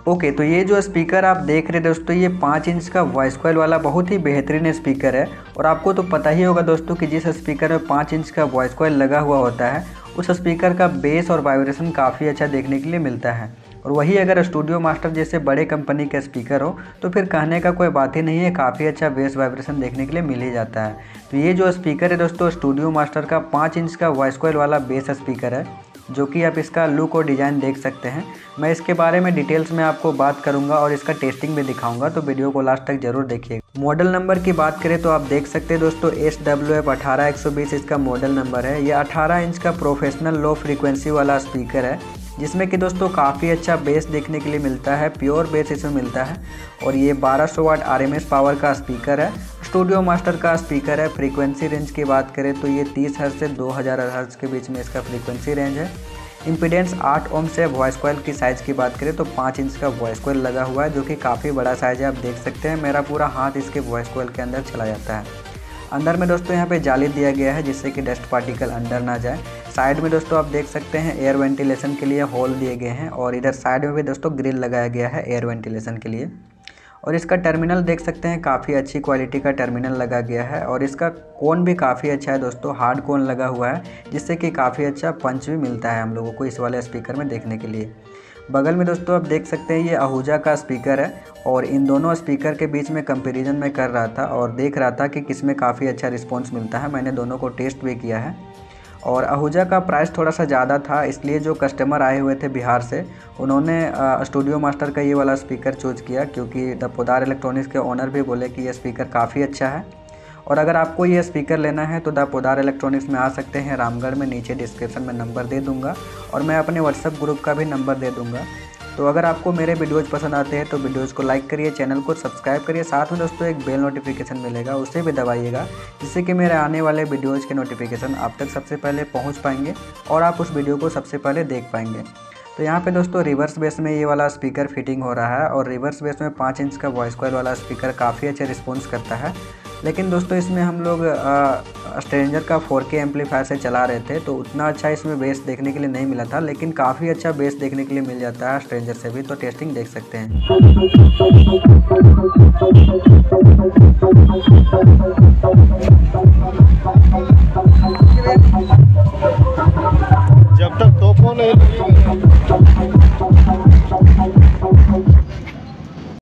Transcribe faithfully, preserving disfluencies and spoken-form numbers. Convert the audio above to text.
Okay तो ये जो स्पीकर आप देख रहे हैं दोस्तों, ये पाँच इंच का वॉइस कॉइल वाला बहुत ही बेहतरीन स्पीकर है। और आपको तो पता ही होगा दोस्तों कि जिस स्पीकर में पाँच इंच का वॉइस कॉइल लगा हुआ होता है उस स्पीकर का बेस और वाइब्रेशन काफ़ी अच्छा देखने के लिए मिलता है। और वही अगर स्टूडियो मास्टर जैसे बड़े कंपनी का स्पीकर हो तो फिर कहने का कोई बात ही नहीं है, काफ़ी अच्छा बेस वाइब्रेशन देखने के लिए मिल ही जाता है। तो ये जो स्पीकर है दोस्तों, स्टूडियो मास्टर का पाँच इंच का वॉइस कॉइल वाला बेस स्पीकर है, जो कि आप इसका लुक और डिज़ाइन देख सकते हैं। मैं इसके बारे में डिटेल्स में आपको बात करूंगा और इसका टेस्टिंग भी दिखाऊंगा, तो वीडियो को लास्ट तक जरूर देखिएगा। मॉडल नंबर की बात करें तो आप देख सकते हैं दोस्तों, एस डब्ल्यू एफ अठारह एक सौ बीस इसका मॉडल नंबर है। ये अठारह इंच का प्रोफेशनल लो फ्रीक्वेंसी वाला स्पीकर है, जिसमें कि दोस्तों काफ़ी अच्छा बेस देखने के लिए मिलता है, प्योर बेस इसमें मिलता है। और ये बारह सौ watt R M S power का स्पीकर है, स्टूडियो मास्टर का स्पीकर है। फ्रीक्वेंसी रेंज की बात करें तो ये तीस हर्ट्ज से दो हज़ार हर्ट्ज के बीच में इसका फ्रीक्वेंसी रेंज है। इम्पीडेंस आठ ओम से। वॉइस कॉइल की साइज़ की बात करें तो पाँच इंच का वॉइस कॉइल लगा हुआ है, जो कि काफ़ी बड़ा साइज़ है। आप देख सकते हैं मेरा पूरा हाथ इसके वॉइस कॉइल के अंदर चला जाता है। अंदर में दोस्तों यहाँ पे जाली दिया गया है जिससे कि डस्ट पार्टिकल अंदर ना जाए। साइड में दोस्तों आप देख सकते हैं एयर वेंटिलेशन के लिए होल दिए गए हैं, और इधर साइड में भी दोस्तों ग्रिल लगाया गया है एयर वेंटिलेशन के लिए। और इसका टर्मिनल देख सकते हैं, काफ़ी अच्छी क्वालिटी का टर्मिनल लगा गया है। और इसका कोन भी काफ़ी अच्छा है दोस्तों, हार्ड कोन लगा हुआ है, जिससे कि काफ़ी अच्छा पंच भी मिलता है हम लोगों को इस वाले स्पीकर में देखने के लिए। बगल में दोस्तों आप देख सकते हैं ये आहूजा का स्पीकर है, और इन दोनों स्पीकर के बीच में कंपैरिजन मैं कर रहा था और देख रहा था कि किस में काफ़ी अच्छा रिस्पॉन्स मिलता है। मैंने दोनों को टेस्ट भी किया है। और आहूजा का प्राइस थोड़ा सा ज़्यादा था, इसलिए जो कस्टमर आए हुए थे बिहार से, उन्होंने स्टूडियो मास्टर का ये वाला स्पीकर चूज़ किया, क्योंकि द पोदार इलेक्ट्रॉनिक्स के ओनर भी बोले कि ये स्पीकर काफ़ी अच्छा है। और अगर आपको ये स्पीकर लेना है तो द पोदार इलेक्ट्रॉनिक्स में आ सकते हैं, रामगढ़ में। नीचे डिस्क्रिप्शन में नंबर दे दूँगा, और मैं अपने व्हाट्सएप ग्रुप का भी नंबर दे दूँगा। तो अगर आपको मेरे वीडियोज़ पसंद आते हैं तो वीडियोज़ को लाइक करिए, चैनल को सब्सक्राइब करिए, साथ में दोस्तों एक बेल नोटिफिकेशन मिलेगा, उसे भी दबाइएगा, जिससे कि मेरे आने वाले वीडियोज़ के नोटिफिकेशन आप तक सबसे पहले पहुंच पाएंगे और आप उस वीडियो को सबसे पहले देख पाएंगे। तो यहाँ पे दोस्तों रिवर्स बेस में ये वाला स्पीकर फिटिंग हो रहा है, और रिवर्स बेस में पाँच इंच का वॉइस कॉइल वाला स्पीकर काफ़ी अच्छा रिस्पॉन्स करता है। लेकिन दोस्तों इसमें हम लोग स्ट्रेंजर का फोर के एम्पलीफायर से चला रहे थे, तो उतना अच्छा इसमें बेस देखने के लिए नहीं मिला था, लेकिन काफ़ी अच्छा बेस देखने के लिए मिल जाता है स्ट्रेंजर से भी। तो टेस्टिंग देख सकते हैं।